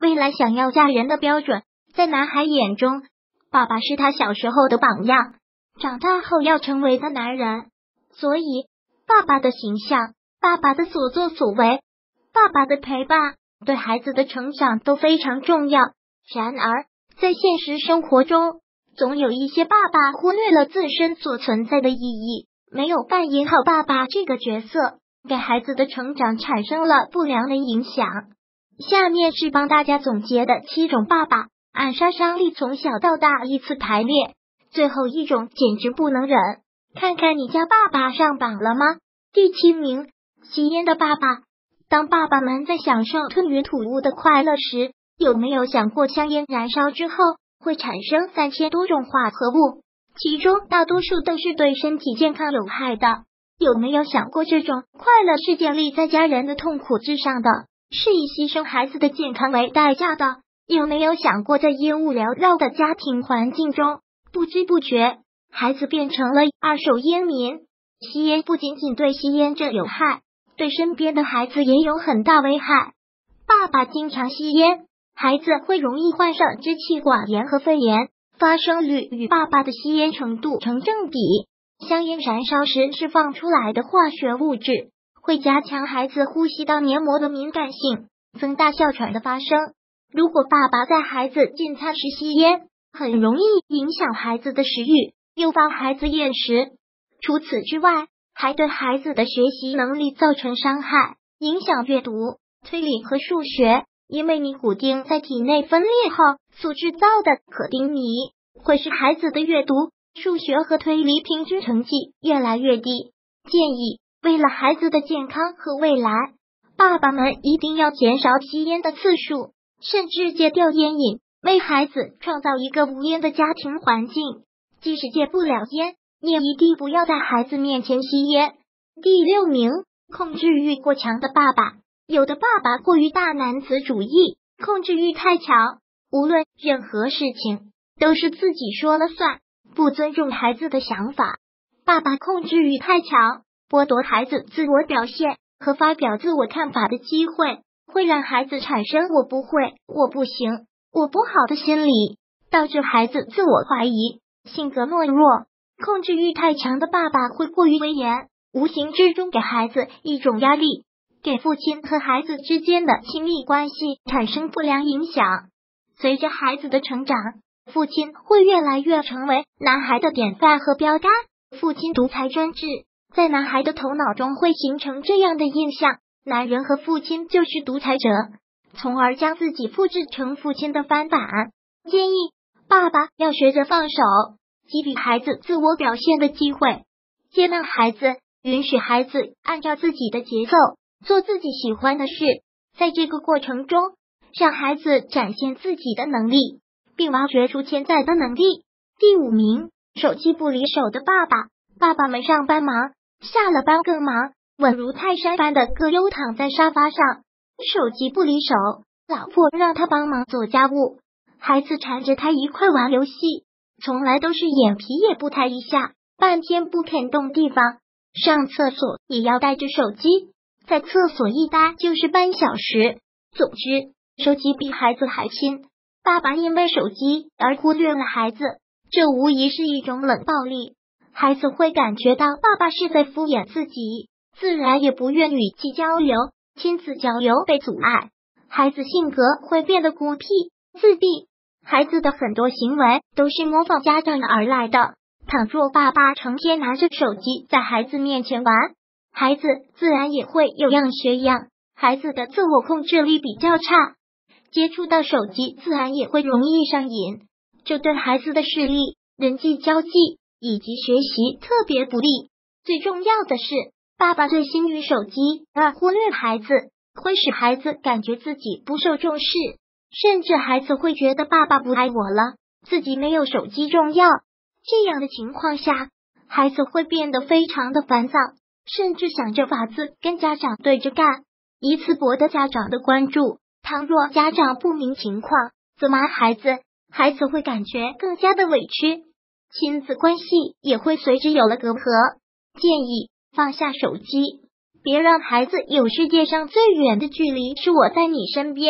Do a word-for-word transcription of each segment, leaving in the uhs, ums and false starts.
未来想要嫁人的标准，在男孩眼中，爸爸是他小时候的榜样，长大后要成为的男人。所以，爸爸的形象，爸爸的所作所为，爸爸的陪伴，对孩子的成长都非常重要。然而，在现实生活中，总有一些爸爸忽略了自身所存在的意义，没有扮演好爸爸这个角色，给孩子的成长产生了不良的影响。下面是帮大家总结的七种爸爸，按杀伤力从小到大依次排列，最后一种简直不能忍，看看你家爸爸上榜了吗？第七名，吸烟的爸爸。当爸爸们在享受吞云吐雾的快乐时，有没有想过香烟燃烧之后会产生三千多种化合物，其中大多数都是对身体健康有害的？有没有想过这种快乐是建立在家人的痛苦之上的，是以牺牲孩子的健康为代价的？有没有想过在烟雾缭绕的家庭环境中，不知不觉孩子变成了二手烟民？吸烟不仅仅对吸烟者有害，对身边的孩子也有很大危害。爸爸经常吸烟，孩子会容易患上支气管炎和肺炎，发生率与爸爸的吸烟程度成正比。香烟燃烧时释放出来的化学物质会加强孩子呼吸道黏膜的敏感性，增大哮喘的发生。如果爸爸在孩子进餐时吸烟，很容易影响孩子的食欲，诱发孩子厌食。除此之外，还对孩子的学习能力造成伤害，影响阅读、推理和数学。因为尼古丁在体内分裂后所制造的可丁醚，会使孩子的阅读、数学和推理平均成绩越来越低。建议为了孩子的健康和未来，爸爸们一定要减少吸烟的次数，甚至戒掉烟瘾，为孩子创造一个无烟的家庭环境。即使戒不了烟，也一定不要在孩子面前吸烟。第六名，控制欲过强的爸爸。有的爸爸过于大男子主义，控制欲太强，无论任何事情都是自己说了算，不尊重孩子的想法。爸爸控制欲太强，剥夺孩子自我表现和发表自我看法的机会，会让孩子产生我不会、我不行、我不好的心理，导致孩子自我怀疑，性格懦弱。控制欲太强的爸爸会过于威严，无形之中给孩子一种压力，给父亲和孩子之间的亲密关系产生不良影响。随着孩子的成长，父亲会越来越成为男孩的典范和标杆。父亲独裁专制，在男孩的头脑中会形成这样的印象：男人和父亲就是独裁者，从而将自己复制成父亲的翻版。建议爸爸要学着放手，给予孩子自我表现的机会，接纳孩子，允许孩子按照自己的节奏做自己喜欢的事，在这个过程中，让孩子展现自己的能力，并挖掘出潜在的能力。第五名，手机不离手的爸爸。爸爸们上班忙，下了班更忙，稳如泰山般的各悠躺在沙发上，手机不离手。老婆让他帮忙做家务，孩子缠着他一块玩游戏，从来都是眼皮也不抬一下，半天不肯动地方。上厕所也要带着手机，在厕所一待就是半小时。总之，手机比孩子还亲。爸爸因为手机而忽略了孩子，这无疑是一种冷暴力。孩子会感觉到爸爸是在敷衍自己，自然也不愿与其交流，亲子交流被阻碍，孩子性格会变得孤僻、自闭。孩子的很多行为都是模仿家长而来的。倘若爸爸成天拿着手机在孩子面前玩，孩子自然也会有样学样。孩子的自我控制力比较差，接触到手机自然也会容易上瘾，这对孩子的视力、人际交际以及学习特别不利。最重要的是，爸爸醉心于手机而忽略孩子，会使孩子感觉自己不受重视，甚至孩子会觉得爸爸不爱我了，自己没有手机重要。这样的情况下，孩子会变得非常的烦躁，甚至想着法子跟家长对着干，以此博得家长的关注。倘若家长不明情况，责骂孩子，孩子会感觉更加的委屈，亲子关系也会随之有了隔阂。建议放下手机，别让孩子有世界上最远的距离是我在你身边。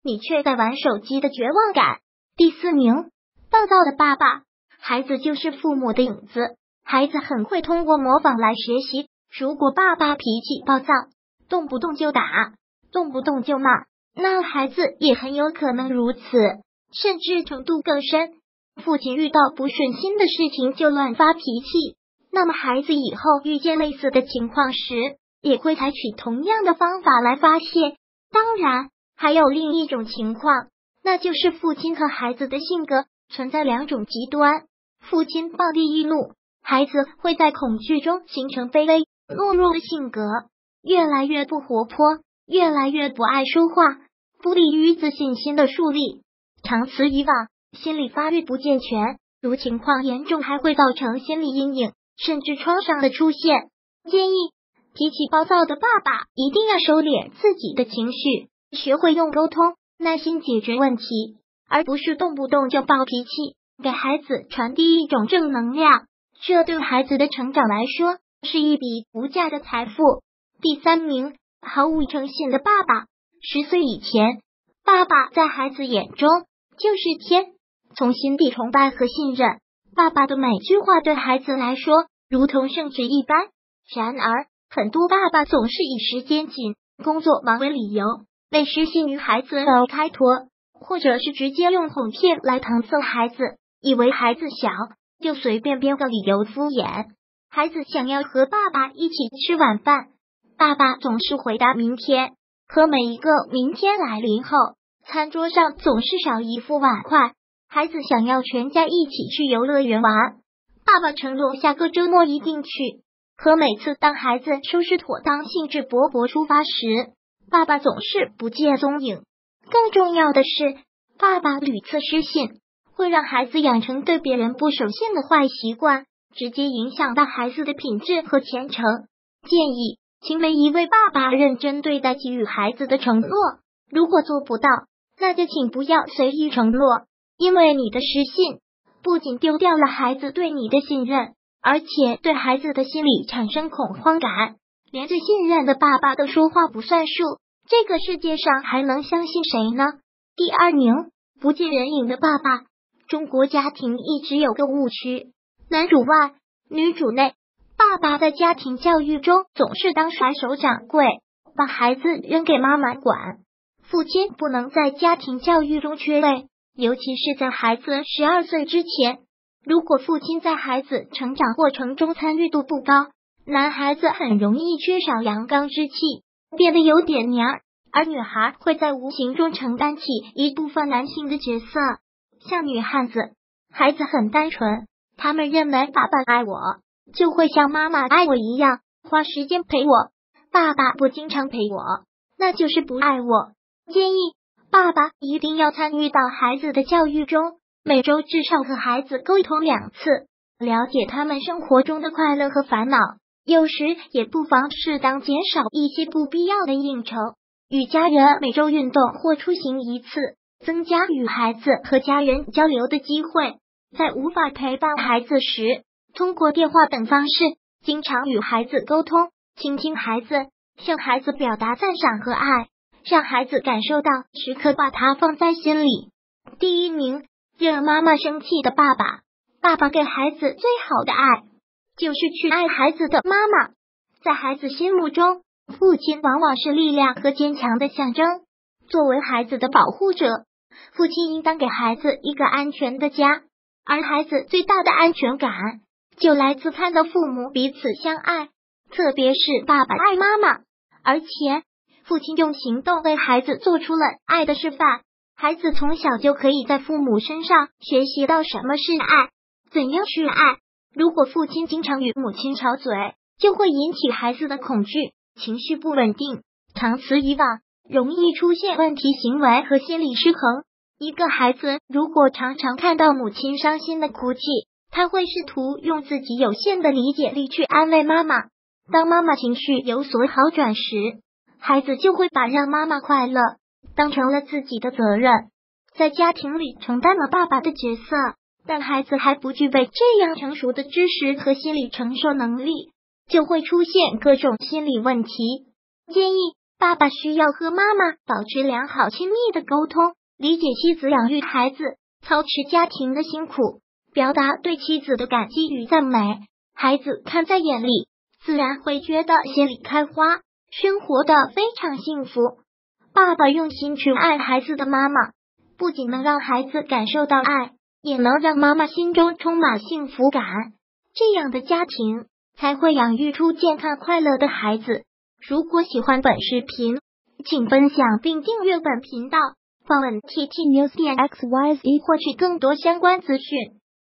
你却在玩手机的绝望感。第四名，暴躁的爸爸。孩子就是父母的影子，孩子很会通过模仿来学习。如果爸爸脾气暴躁，动不动就打，动不动就骂，那孩子也很有可能如此，甚至程度更深。父亲遇到不顺心的事情就乱发脾气，那么孩子以后遇见类似的情况时，也会采取同样的方法来发泄。当然，还有另一种情况，那就是父亲和孩子的性格存在两种极端。父亲暴力易怒，孩子会在恐惧中形成卑微懦弱的性格，越来越不活泼，越来越不爱说话，不利于自信心的树立。长此以往，心理发育不健全，如情况严重还会造成心理阴影，甚至创伤的出现。建议脾气暴躁的爸爸一定要收敛自己的情绪，学会用沟通、耐心解决问题，而不是动不动就暴脾气，给孩子传递一种正能量，这对孩子的成长来说是一笔无价的财富。第三名，毫无诚信的爸爸。十岁以前，爸爸在孩子眼中就是天，从心底崇拜和信任，爸爸的每句话对孩子来说如同圣旨一般。然而，很多爸爸总是以时间紧、工作忙为理由，为失信于孩子而开脱，或者是直接用哄骗来搪塞孩子，以为孩子小，就随便编个理由敷衍。孩子想要和爸爸一起吃晚饭，爸爸总是回答明天，可每一个明天来临后，餐桌上总是少一副碗筷。孩子想要全家一起去游乐园玩，爸爸承诺下个周末一定去，可每次当孩子收拾妥当、兴致勃勃出发时，爸爸总是不见踪影。更重要的是，爸爸屡次失信，会让孩子养成对别人不守信的坏习惯，直接影响到孩子的品质和前程。建议请每一位爸爸认真对待给予孩子的承诺，如果做不到，那就请不要随意承诺，因为你的失信不仅丢掉了孩子对你的信任，而且对孩子的心理产生恐慌感。连最信任的爸爸都说话不算数，这个世界上还能相信谁呢？第二名，不尽人影的爸爸。中国家庭一直有个误区，男主外女主内，爸爸在家庭教育中总是当甩手掌柜，把孩子扔给妈妈管。父亲不能在家庭教育中缺位，尤其是在孩子十二岁之前。如果父亲在孩子成长过程中参与度不高，男孩子很容易缺少阳刚之气，变得有点娘，而女孩会在无形中承担起一部分男性的角色。像女汉子，孩子很单纯，他们认为爸爸爱我，就会像妈妈爱我一样花时间陪我，爸爸不经常陪我，那就是不爱我。建议爸爸一定要参与到孩子的教育中，每周至少和孩子沟通两次，了解他们生活中的快乐和烦恼，有时也不妨适当减少一些不必要的应酬，与家人每周运动或出行一次，增加与孩子和家人交流的机会。在无法陪伴孩子时，通过电话等方式经常与孩子沟通，倾听孩子，向孩子表达赞赏和爱，让孩子感受到时刻把他放在心里。第一名，惹妈妈生气的爸爸。爸爸给孩子最好的爱，就是去爱孩子的妈妈。在孩子心目中，父亲往往是力量和坚强的象征。作为孩子的保护者，父亲应当给孩子一个安全的家，而孩子最大的安全感就来自看到父母彼此相爱，特别是爸爸爱妈妈，而且父亲用行动为孩子做出了爱的示范，孩子从小就可以在父母身上学习到什么是爱，怎样去爱。如果父亲经常与母亲吵嘴，就会引起孩子的恐惧，情绪不稳定，长此以往，容易出现问题行为和心理失衡。一个孩子如果常常看到母亲伤心的哭泣，他会试图用自己有限的理解力去安慰妈妈。当妈妈情绪有所好转时，孩子就会把让妈妈快乐当成了自己的责任，在家庭里承担了爸爸的角色。但孩子还不具备这样成熟的知识和心理承受能力，就会出现各种心理问题。建议爸爸需要和妈妈保持良好亲密的沟通，理解妻子养育孩子、操持家庭的辛苦，表达对妻子的感激与赞美。孩子看在眼里，自然会觉得心里开花，生活的非常幸福。爸爸用心去爱孩子的妈妈，不仅能让孩子感受到爱，也能让妈妈心中充满幸福感。这样的家庭才会养育出健康快乐的孩子。如果喜欢本视频，请分享并订阅本频道，访问 T T News 点 X Y Z 获取更多相关资讯。